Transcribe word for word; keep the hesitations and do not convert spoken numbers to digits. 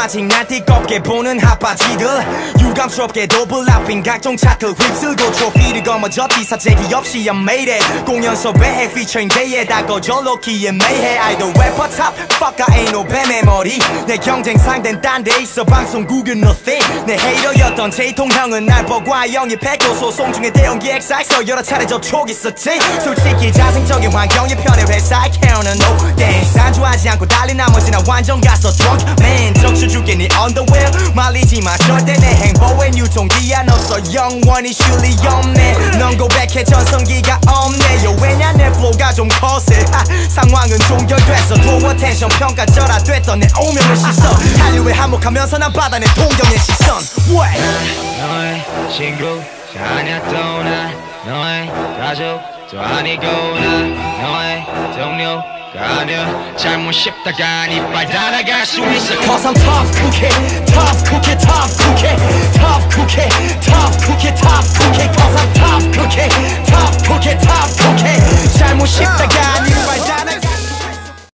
아직 날 띠껍게 보는 핫바지들 유감스럽게도 블락빈 각종 차트 휩쓸고 트로피를 거머졌지 사재기 없이 I'm made it 공연 섭외해 featuring 데이에다 거절놓기에 매해 아이돌 래퍼 탑 fuck I ain't no 뱀의 머리 내 경쟁 상대는 딴 데 있어 방송국은 nothing 내 헤이터였던 제이통 형은 날 보고 영입했고 소송 중에 대형 기획사에서 여러 차례 접촉 있었지 솔직히 자생적인 환경이 편해 회사에 care no thanks 안주하지 않고 달린 나머지 나 완전 갔어 drunk man 적셔줄게 네 underwear 말리지마 절대 내 행보엔 유통기한 없어 영원히 슐리 없네 넌 고백해 전성기가 없네 요 왜냐 내 flow가 좀 거세 상황은 종결됐어 도어 텐션 평가절하됐던 내 오명의 시선 한류에 한몫하면서 난 받아낸 동경의 시선 왜 너의 친구 아냐 또 나 너의 가족 또 아니고 나 너의 동료 가면 잘못 싶다가 이빨 달아갈 수 있어 Cause I'm tough cookie, tough cookie, tough cookie